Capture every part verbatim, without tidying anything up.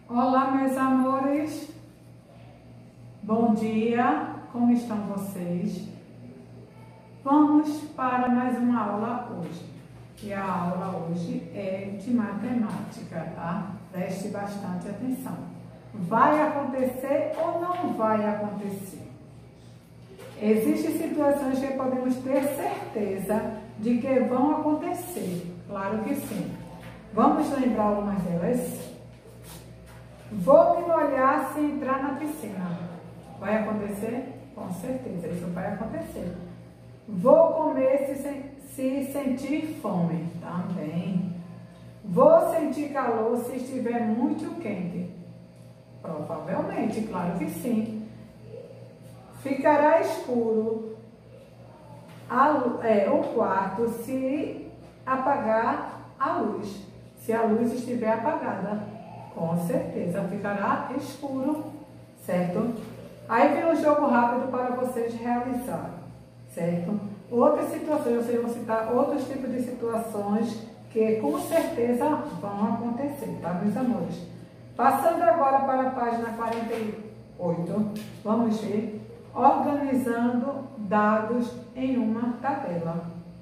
Olá, meus amores, bom dia, como estão vocês? Vamos para mais uma aula hoje, e a aula hoje é de matemática, tá? Preste bastante atenção. Vai acontecer ou não vai acontecer? Existem situações que podemos ter certeza de que vão acontecer, claro que sim. Vamos lembrar algumas delas? Vou me molhar se entrar na piscina. Vai acontecer? Com certeza, isso vai acontecer. Vou comer se, se sentir fome. Também. Vou sentir calor se estiver muito quente. Provavelmente, claro que sim. Ficará escuro a, é, o quarto se apagar a luz. Se a luz estiver apagada. Com certeza, ficará escuro, certo? Aí vem um jogo rápido para vocês realizar, certo? Outras situações, vocês vão citar outros tipos de situações que com certeza vão acontecer, tá, meus amores? Passando agora para a página quarenta e oito, vamos ver organizando dados em uma tabela.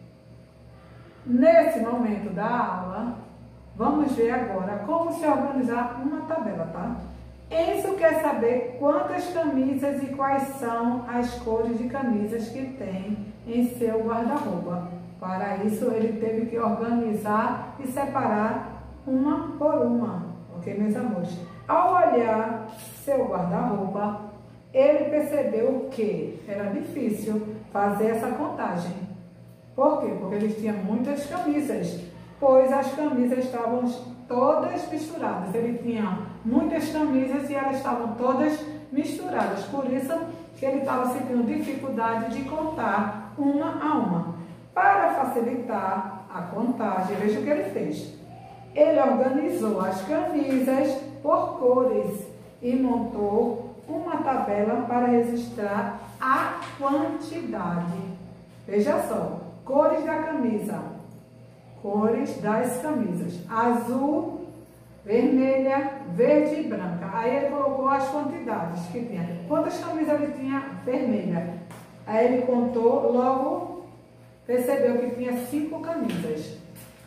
Nesse momento da aula, vamos ver agora como se organizar uma tabela, tá? Enzo quer saber quantas camisas e quais são as cores de camisas que tem em seu guarda-roupa. Para isso, ele teve que organizar e separar uma por uma, ok, meus amores? Ao olhar seu guarda-roupa, ele percebeu que era difícil fazer essa contagem. Por quê? Porque ele tinha muitas camisas, pois as camisas estavam todas misturadas. Ele tinha muitas camisas e elas estavam todas misturadas. Por isso que ele estava sentindo dificuldade de contar uma a uma. Para facilitar a contagem, veja o que ele fez. Ele organizou as camisas por cores e montou uma tabela para registrar a quantidade. Veja só, cores da camisa. Cores das camisas, azul, vermelha, verde e branca. Aí ele colocou as quantidades que tinha. Quantas camisas ele tinha vermelha? Aí ele contou, logo percebeu que tinha cinco camisas.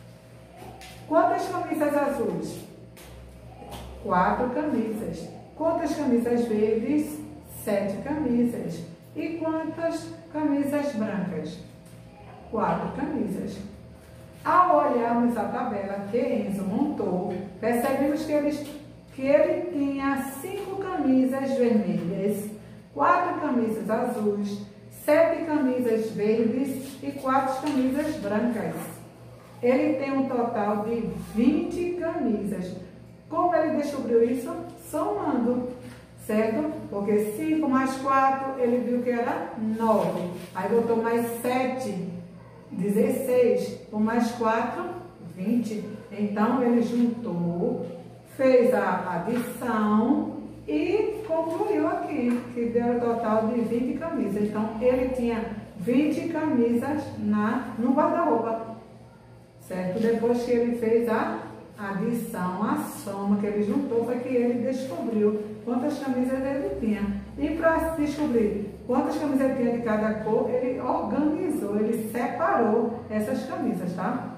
Quantas camisas azuis? Quatro camisas. Quantas camisas verdes? Sete camisas. E quantas camisas brancas? Quatro camisas. Ao olharmos a tabela que Enzo montou, percebemos que ele, que ele tinha cinco camisas vermelhas, quatro camisas azuis, sete camisas verdes e quatro camisas brancas. Ele tem um total de vinte camisas. Como ele descobriu isso? Somando, certo? Porque cinco mais quatro, ele viu que era nove. Aí botou mais sete. dezesseis, com mais quatro, vinte. Então, ele juntou, fez a adição e concluiu aqui, que deu um total de vinte camisas. Então, ele tinha vinte camisas na, no guarda-roupa, certo? Depois que ele fez a adição, a soma que ele juntou, foi que ele descobriu quantas camisas ele tinha. E para descobrir quantas camisas ele tinha de cada cor, ele organizou, ele separou essas camisas, tá?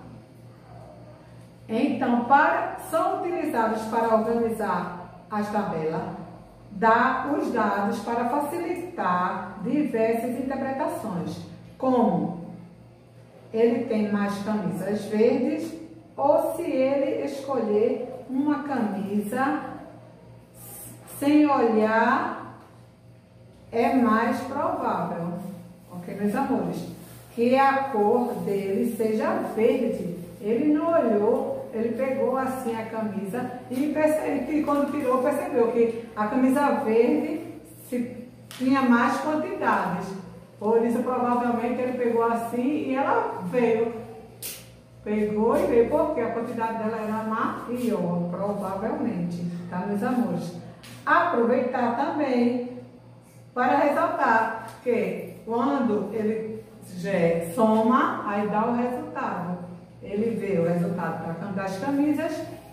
Então, para, são utilizados para organizar as tabelas, dá os dados para facilitar diversas interpretações, como ele tem mais camisas verdes, ou se ele escolher uma camisa sem olhar, é mais provável, ok, meus amores, que a cor dele seja verde. Ele não olhou, ele pegou assim a camisa e, percebe, e quando tirou percebeu que a camisa verde se, tinha mais quantidades. Por isso, provavelmente, ele pegou assim e ela veio. Pegou e veio, porque a quantidade dela era maior, provavelmente, tá, meus amores? Aproveitar também para ressaltar que quando ele já soma, aí dá o resultado. Ele vê o resultado das camisas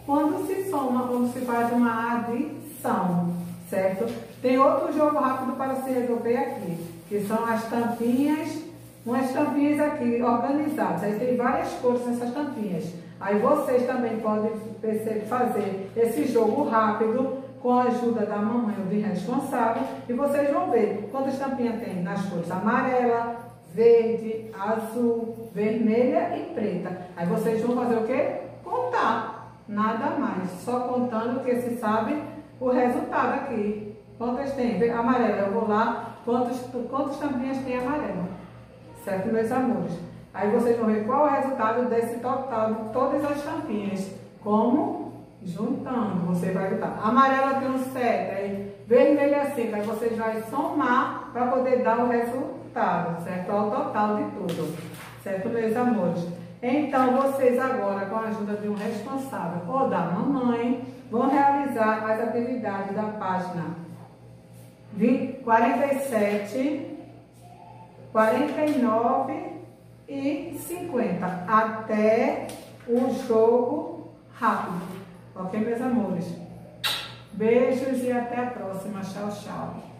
quando se soma, quando se faz uma adição, certo? Tem outro jogo rápido para se resolver aqui, que são as tampinhas, umas tampinhas aqui organizadas. Aí tem várias cores nessas tampinhas. Aí vocês também podem fazer esse jogo rápido com a ajuda da mamãe ou de responsável, e vocês vão ver quantas tampinhas tem nas cores amarela, verde, azul, vermelha e preta. Aí vocês vão fazer o quê? Contar, nada mais, só contando que se sabe o resultado aqui. Quantas tem? Amarela, eu vou lá, quantas, quantas tampinhas tem amarela, certo, meus amores? Aí vocês vão ver qual é o resultado desse total de todas as tampinhas. Como? Juntando, você vai botar. Amarela tem um sete, aí vermelha cinco, aí vocês vão somar para poder dar o resultado, certo? Ao total de tudo, certo, meus amores? Então, vocês agora, com a ajuda de um responsável ou da mamãe, vão realizar as atividades da página quarenta e sete, quarenta e nove e cinquenta, até o jogo rápido. Ok, meus amores? Beijos e até a próxima. Tchau, tchau.